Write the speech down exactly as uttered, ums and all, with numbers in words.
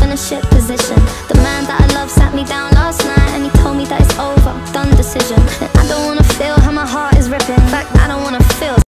in a shit position. The man that I love sat me down last night and he told me that it's over, done decision. And I don't wanna feel how my heart is ripping. In fact, I don't wanna feel